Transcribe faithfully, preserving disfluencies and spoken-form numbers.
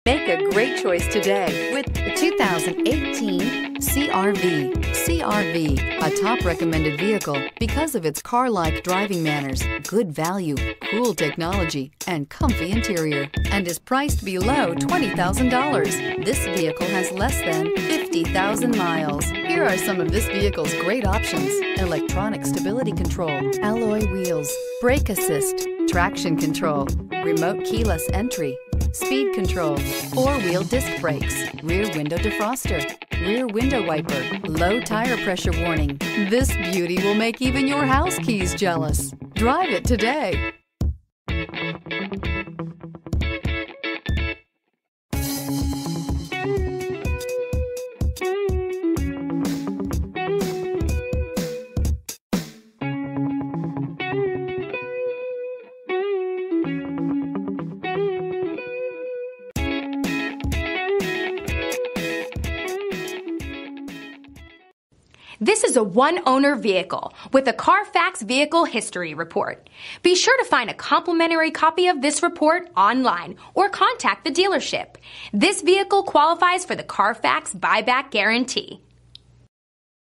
Make a great choice today with the two thousand eighteen C R V. C R V, a top recommended vehicle because of its car-like driving manners, good value, cool technology, and comfy interior, and is priced below twenty thousand dollars. This vehicle has less than fifty thousand miles. Here are some of this vehicle's great options: electronic stability control, alloy wheels, brake assist, traction control, remote keyless entry, speed control, four-wheel disc brakes, rear window defroster, rear window wiper, low tire pressure warning. This beauty will make even your house keys jealous. Drive it today. This is a one-owner vehicle with a Carfax Vehicle History Report. Be sure to find a complimentary copy of this report online or contact the dealership. This vehicle qualifies for the Carfax Buyback Guarantee.